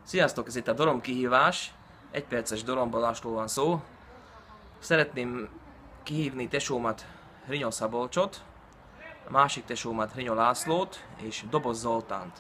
Sziasztok, ez itt a Dorom kihívás. Egy perces dorombolásról van szó. Szeretném kihívni tesómat, Rinyó Szabolcsot, a másik tesómat, Rinyó Lászlót és Doboz Zoltánt.